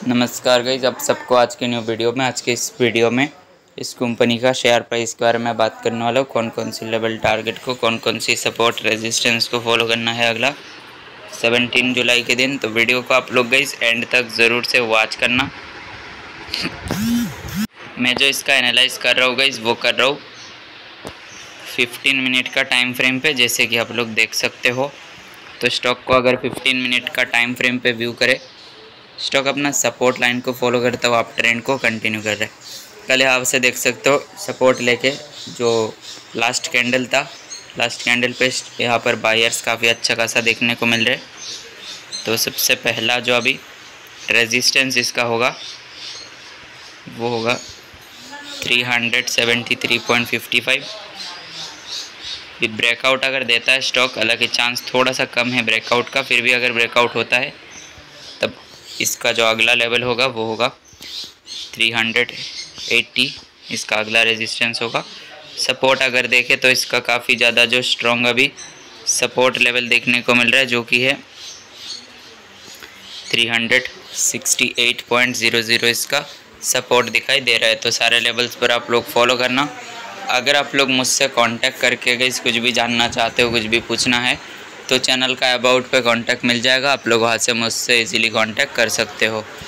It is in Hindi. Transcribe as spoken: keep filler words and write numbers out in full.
नमस्कार गाइस, आप सबको आज के न्यू वीडियो में आज के इस वीडियो में इस कंपनी का शेयर प्राइस के बारे में बात करने वाला हूँ। कौन कौन सी लेवल टारगेट को, कौन कौन सी सपोर्ट रेजिस्टेंस को फॉलो करना है अगला सत्रह जुलाई के दिन। तो वीडियो को आप लोग गाइस एंड तक ज़रूर से वॉच करना। मैं जो इसका एनालाइज कर रहा हूँ गाइस वो कर रहा हूँ पंद्रह मिनट का टाइम फ्रेम पे, जैसे कि आप लोग देख सकते हो। तो स्टॉक को अगर पंद्रह मिनट का टाइम फ्रेम पे व्यू करे, स्टॉक अपना सपोर्ट लाइन को फॉलो करता हुआ आप ट्रेंड को कंटिन्यू कर रहे हैं। कल यहाँ से देख सकते हो सपोर्ट लेके जो लास्ट कैंडल था, लास्ट कैंडल पे यहाँ पर बायर्स काफ़ी अच्छा खासा देखने को मिल रहे। तो सबसे पहला जो अभी रेजिस्टेंस इसका होगा वो होगा तीन सौ तिहत्तर पॉइंट पाँच पाँच। ये ब्रेकआउट अगर देता है स्टॉक, हालांकि चांस थोड़ा सा कम है ब्रेकआउट का, फिर भी अगर ब्रेकआउट होता है तब इसका जो अगला लेवल होगा वो होगा तीन सौ अस्सी। इसका अगला रेजिस्टेंस होगा। सपोर्ट अगर देखें तो इसका काफ़ी ज़्यादा जो स्ट्रॉन्ग अभी सपोर्ट लेवल देखने को मिल रहा है, जो कि है तीन सौ अड़सठ पॉइंट ज़ीरो ज़ीरो इसका सपोर्ट दिखाई दे रहा है। तो सारे लेवल्स पर आप लोग फॉलो करना। अगर आप लोग मुझसे कांटेक्ट करके अगर कुछ भी जानना चाहते हो, कुछ भी पूछना है, तो चैनल का अबाउट पे कांटेक्ट मिल जाएगा। आप लोग वहाँ से मुझसे इजीली कांटेक्ट कर सकते हो।